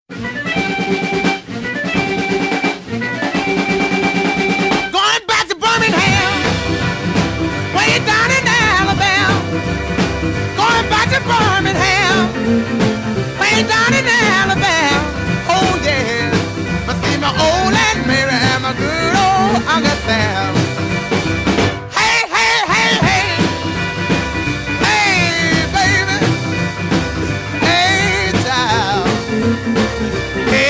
Going back to Birmingham, way down in Alabama. Going back to Birmingham, way down in Alabama. Oh yeah, I see my old Aunt Mary and my good old Uncle Sam. Hey, hey, hey, hey, hey, baby, hey, child. Hey,